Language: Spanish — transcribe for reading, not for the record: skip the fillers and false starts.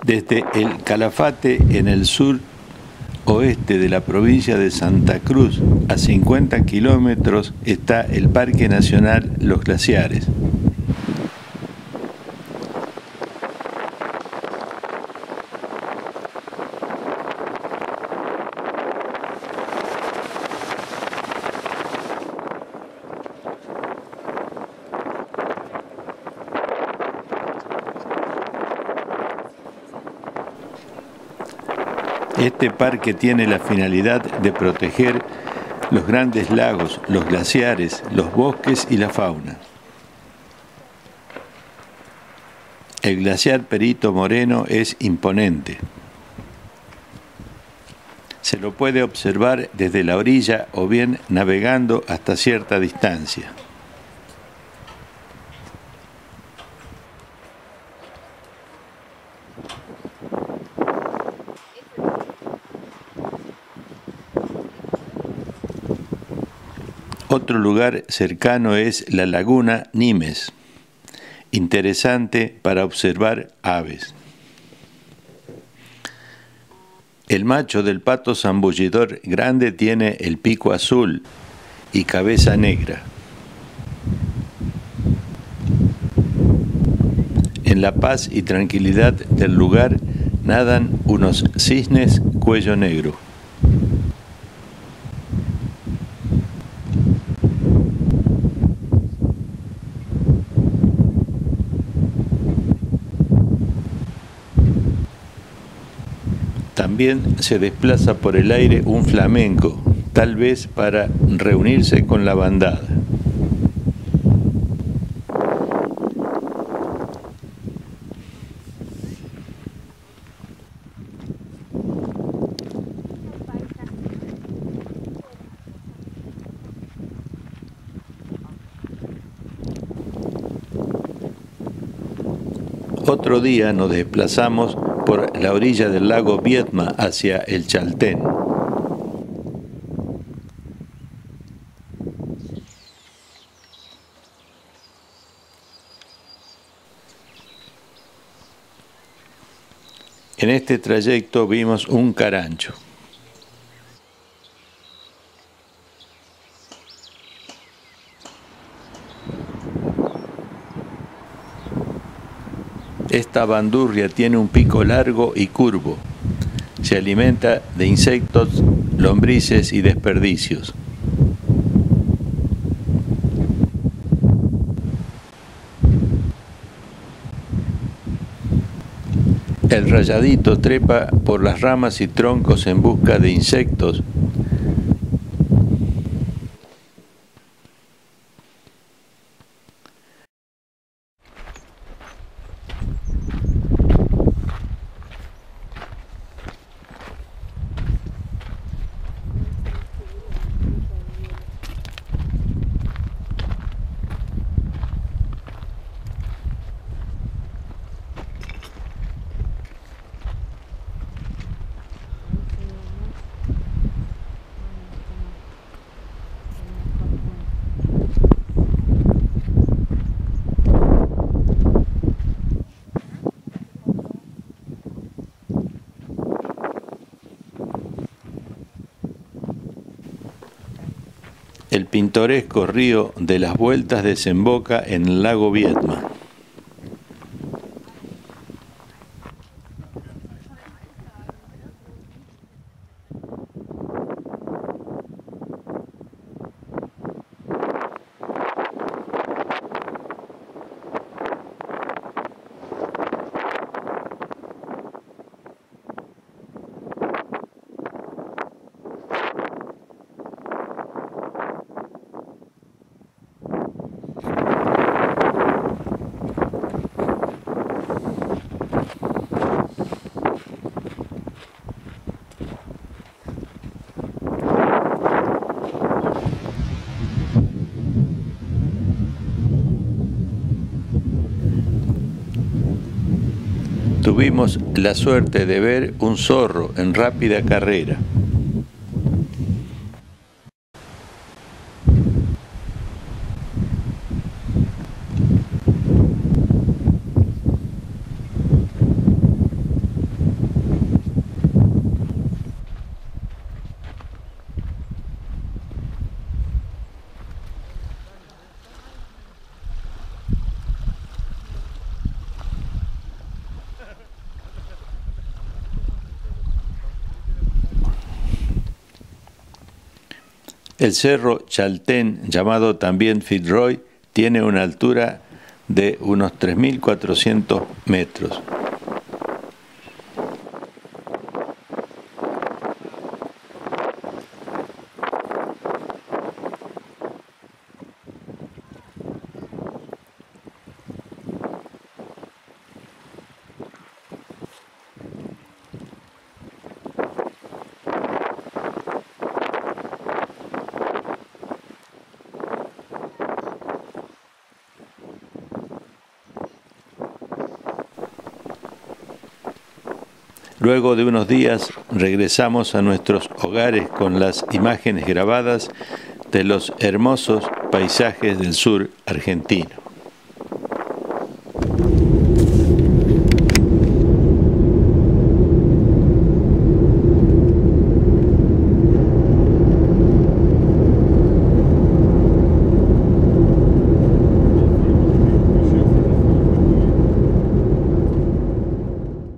Desde el Calafate, en el sur oeste de la provincia de Santa Cruz, a 50 kilómetros, está el Parque Nacional Los Glaciares. Este parque tiene la finalidad de proteger los grandes lagos, los glaciares, los bosques y la fauna. El glaciar Perito Moreno es imponente. Se lo puede observar desde la orilla o bien navegando hasta cierta distancia. Otro lugar cercano es la laguna Nimes, interesante para observar aves. El macho del pato zambullidor grande tiene el pico azul y cabeza negra. En la paz y tranquilidad del lugar nadan unos cisnes cuello negro. También se desplaza por el aire un flamenco, tal vez para reunirse con la bandada. Otro día nos desplazamos por la orilla del lago Viedma hacia el Chaltén. En este trayecto vimos un carancho. Esta bandurria tiene un pico largo y curvo. Se alimenta de insectos, lombrices y desperdicios. El rayadito trepa por las ramas y troncos en busca de insectos. El pintoresco río de las Vueltas desemboca en el lago Viedma. Tuvimos la suerte de ver un zorro en rápida carrera. El cerro Chaltén, llamado también Fitzroy, tiene una altura de unos 3.400 metros. Luego de unos días regresamos a nuestros hogares con las imágenes grabadas de los hermosos paisajes del sur argentino.